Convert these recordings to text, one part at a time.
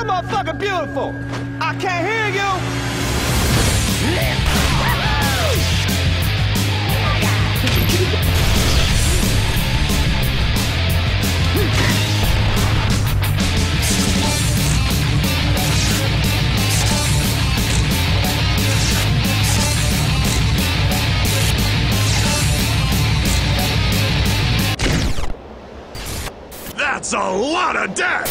That motherfucker beautiful. I can't hear you. That's a lot of death!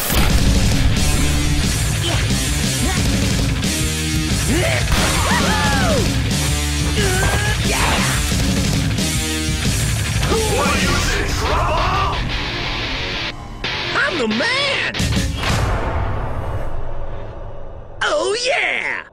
What are you in trouble? I'm the man! Oh yeah!